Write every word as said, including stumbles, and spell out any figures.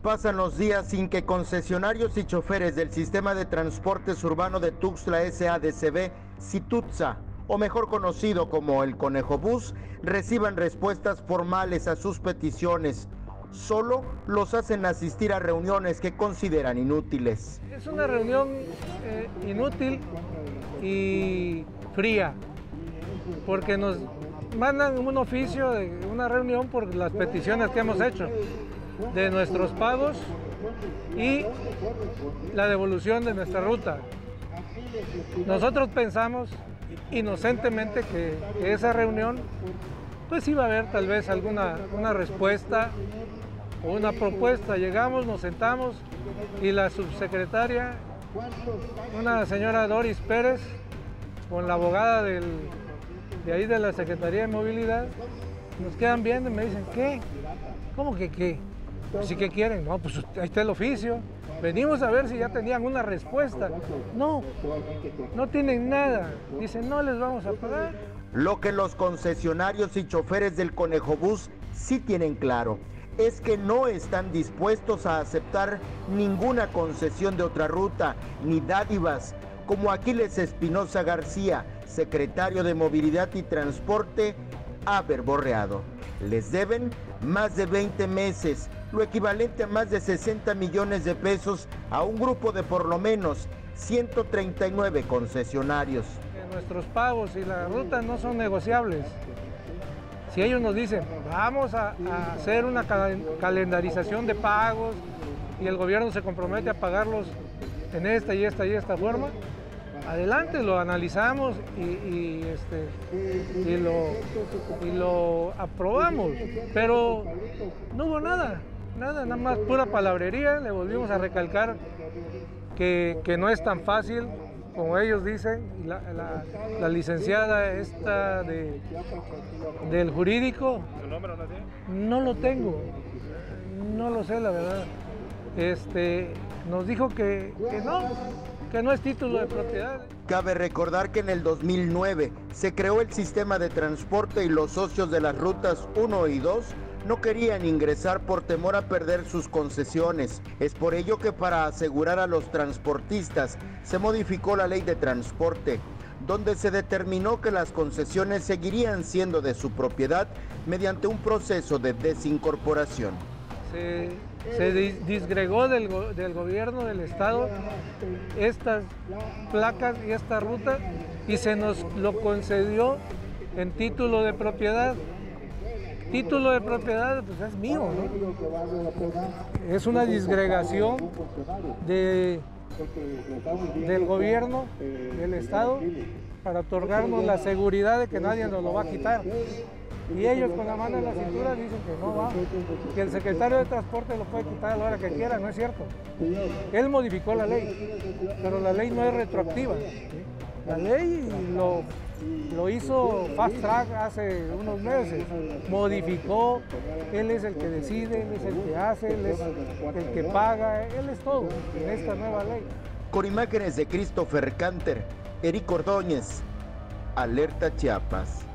Pasan los días sin que concesionarios y choferes del Sistema de Transportes Urbano de Tuxtla S A D C B, SITUTSA, o mejor conocido como el Conejo Bus, reciban respuestas formales a sus peticiones. Solo los hacen asistir a reuniones que consideran inútiles. Es una reunión eh, inútil y fría, porque nos mandan un oficio de una reunión por las peticiones que hemos hecho de nuestros pagos y la devolución de nuestra ruta. Nosotros pensamos inocentemente que, que esa reunión pues iba a haber tal vez alguna una respuesta o una propuesta. Llegamos, nos sentamos y la subsecretaria, una señora Doris Pérez, con la abogada del, de ahí de la Secretaría de Movilidad, nos quedan viendo y me dicen, ¿qué? ¿Cómo que qué? ¿Sí que quieren? No, pues ahí está el oficio. Venimos a ver si ya tenían una respuesta. No, no tienen nada. Dicen, no les vamos a pagar. Lo que los concesionarios y choferes del Conejo Bus sí tienen claro es que no están dispuestos a aceptar ninguna concesión de otra ruta, ni dádivas, como Aquiles Espinosa García, secretario de Movilidad y Transporte, ha verborreado. Les deben más de veinte meses, lo equivalente a más de sesenta millones de pesos a un grupo de por lo menos ciento treinta y nueve concesionarios. Nuestros pagos y la ruta no son negociables. Si ellos nos dicen, vamos a, a hacer una cal calendarización de pagos y el gobierno se compromete a pagarlos en esta y esta y esta forma, adelante, lo analizamos y, y, este, y, lo, y lo aprobamos, pero no hubo nada, nada, nada más pura palabrería. Le volvimos a recalcar que, que no es tan fácil como ellos dicen. La, la, la licenciada esta de, del jurídico, ¿su nombre no tiene? No lo tengo, no lo sé la verdad. Este, nos dijo que, que no, que no es título de propiedad. Cabe recordar que en el dos mil nueve se creó el sistema de transporte y los socios de las rutas uno y dos no querían ingresar por temor a perder sus concesiones. Es por ello que para asegurar a los transportistas se modificó la ley de transporte, donde se determinó que las concesiones seguirían siendo de su propiedad mediante un proceso de desincorporación. Se, se disgregó del, del gobierno del estado estas placas y esta ruta y se nos lo concedió en título de propiedad. Título de propiedad, pues es mío, ¿no? Es una disgregación de, del gobierno, del estado, para otorgarnos la seguridad de que nadie nos lo va a quitar. Y ellos con la mano en la cintura dicen que no va, que el secretario de Transporte lo puede quitar a la hora que quiera. No es cierto. Él modificó la ley, pero la ley no es retroactiva. La ley lo, lo hizo Fast Track hace unos meses, modificó, él es el que decide, él es el que hace, él es el que paga, él es todo en esta nueva ley. Con imágenes de Christopher Canter, Eric Ordóñez, Alerta Chiapas.